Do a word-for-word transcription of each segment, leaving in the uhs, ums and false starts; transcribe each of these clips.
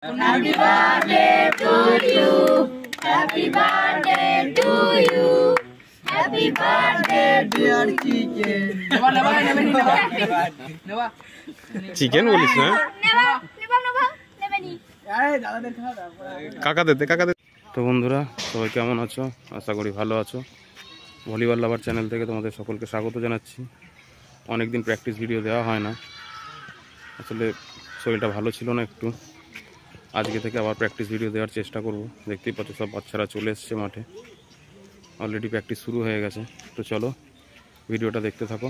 Happy birthday to you. Happy birthday to you. Happy birthday dear chicken. Neva neva neva neva. Neva. Chicken বলিস না? Neva neva neva neva নি। আরে দাদাদের খাওয়া দাও। কাকা দে কাকা দে। তো বন্ধুরা সবাই কেমন আছো? আশা করি ভালো আছো। ভলিবল লাভার চ্যানেল থেকে তোমাদের সকলকে স্বাগত জানাচ্ছি। অনেকদিন প্র্যাকটিস ভিডিও দেওয়া হয় না, আসলে শরীরটা ভালো ছিল না একটু। আজকে থেকে আবার প্র্যাকটিস ভিডিও দেওয়ার চেষ্টা করব। দেখতেই পাচ্ছ সব বাচ্চারা চলে এসছে মাঠে, অলরেডি প্র্যাকটিস শুরু হয়ে গেছে। তো চলো ভিডিওটা দেখতে থাকো।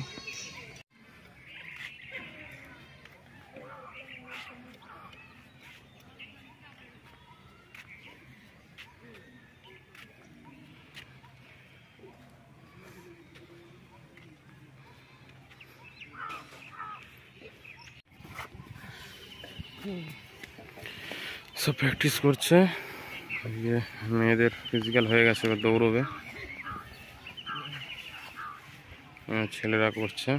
সব প্র্যাকটিস করছে, মেয়েদের ফিজিক্যাল হয়ে গেছে, এবার দৌড়বে। ছেলেরা করছে।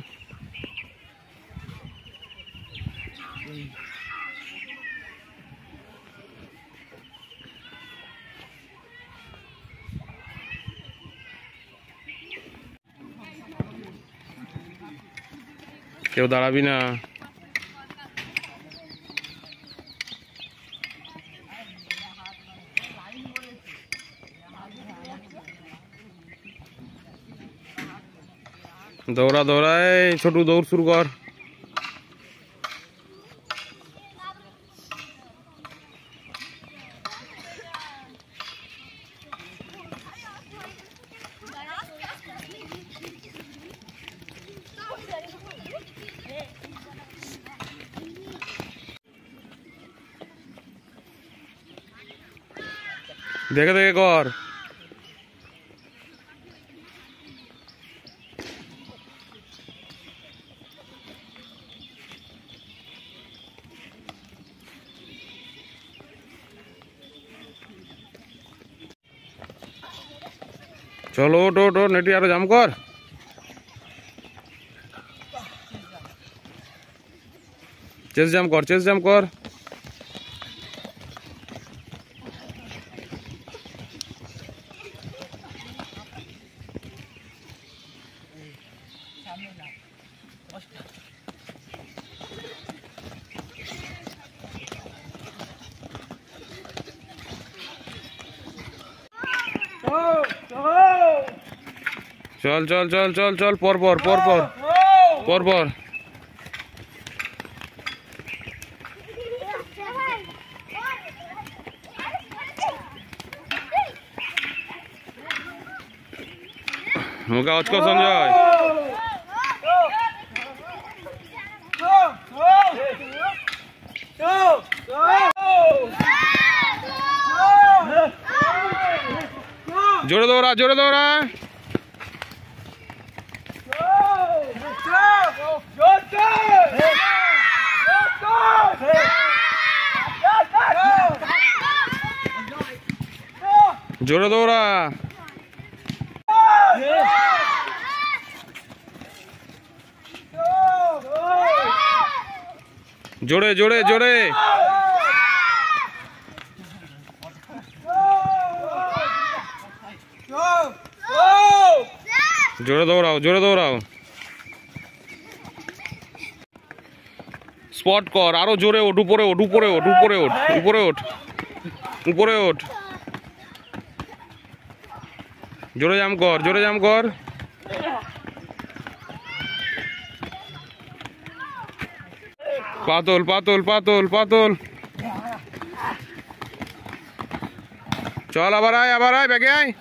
কেউ দাঁড়াবি না। দৌড়া দৌড়ায় ছোটু, দৌড় শুরু কর। দেখে দেখে কর। চলো ওট ওট ওট নেটি আরো জাম কর। চেস জাম কর, চেস জাম কর। চল চল চল চল চল পর পর পর পর পর পর। মুখ আওয়াজ কর সঞ্জয়। জোরে দৌড়া, জোরে দৌড়া। জোরে দৌড়া। জোরে জোরে জোরে। জোরে দৌড়াও, জোরে দৌড়াও। স্পট কর, আরো জোরে ওঠ, উপরে ওঠ, উপরে ওঠ, উপরে ওঠ, উপরে ওঠ, উপরে ওঠ। জোরে জাম কর, জোরে জাম কর। পাতল পাতল পাতল পাতল। চল আবার আয়, আবার আয়, ব্যাগে আয়।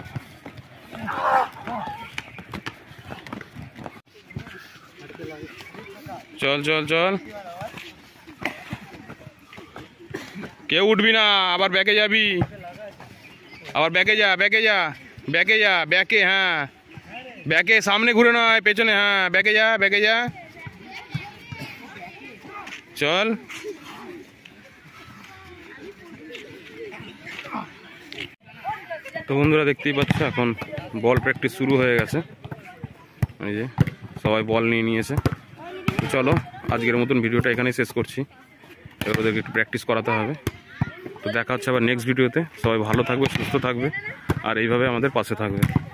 চল চল চল। কেউ উঠবি না, আবার ব্যাকে যাবি। আবার ব্যাকে যা, ব্যাকে যা, ব্যাকে যা, ব্যাকে। হ্যাঁ ব্যাকে, সামনে ঘুরে নয় পেছনে। হ্যাঁ ব্যাকে যা, ব্যাকে যা। চল। তো বন্ধুরা দেখতেই পাচ্ছ এখন বল প্র্যাকটিস শুরু হয়ে গেছে। এই যে সবাই বল নিয়ে নিয়েছে। চলো আজকের মতন ভিডিওটা এখানেই শেষ করছি। এবার ওদেরকে একটু প্র্যাকটিস করাতে হবে। তো দেখা হচ্ছে আবার নেক্সট ভিডিওতে। সবাই ভালো থাকবে, সুস্থ থাকবে, আর এইভাবে আমাদের পাশে থাকবে।